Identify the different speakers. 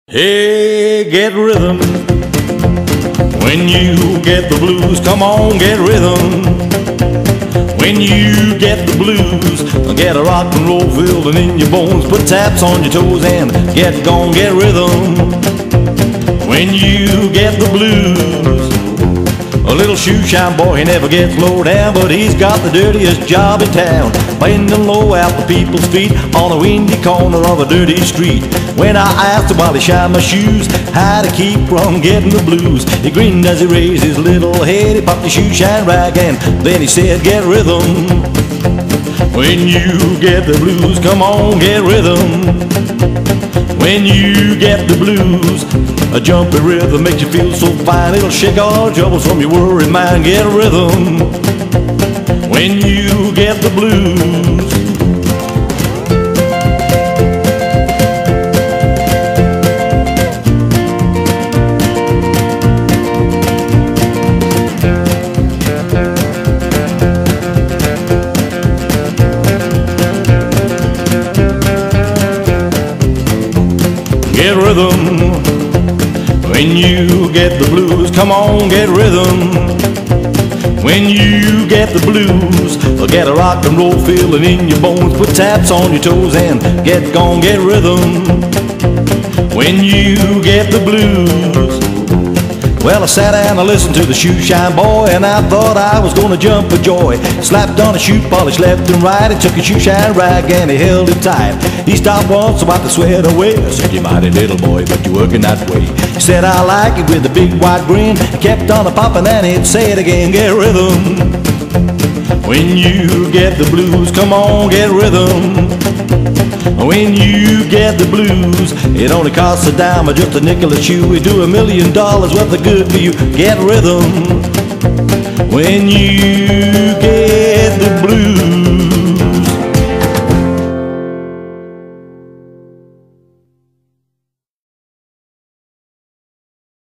Speaker 1: Hey, get rhythm. When you get the blues, come on, get rhythm. When you get the blues, get a rock and roll feeling in your bones. Put taps on your toes and get gone, get rhythm. When you get the blues, a little shoe shine boy, he never gets low down, but he's got the dirtiest job in town, bending low at the people's feet on a windy corner of a dirty street. When I asked him while he shined my shoes how to keep from getting the blues, he grinned as he raised his little head. He popped the shoe shine rag and then he said, get rhythm. When you get the blues, come on, get rhythm. When you get the blues, a jumpy rhythm makes you feel so fine. It'll shake all troubles from your worried mind. Get a rhythm when you get the blues. Get rhythm when you get the blues. Come on, get rhythm. When you get the blues, get a rock and roll feeling in your bones. Put taps on your toes and get gone, get rhythm. When you get the blues. Well, I sat down and listened to the shoe shine boy, and I thought I was gonna jump with joy. Slapped on his shoe polish left and right. He took his shoe shine rag and he held it tight. He stopped once about to sweat away. I said, you mighty little boy, but you're working that way. He said, I like it with a big white grin. He kept on a-popping and he'd say it again, get rhythm. When you get the blues, come on, get rhythm. When you get the blues, it only costs a dime or just a nickel a shoe. We do $1 million worth of good for you. Get rhythm. When you get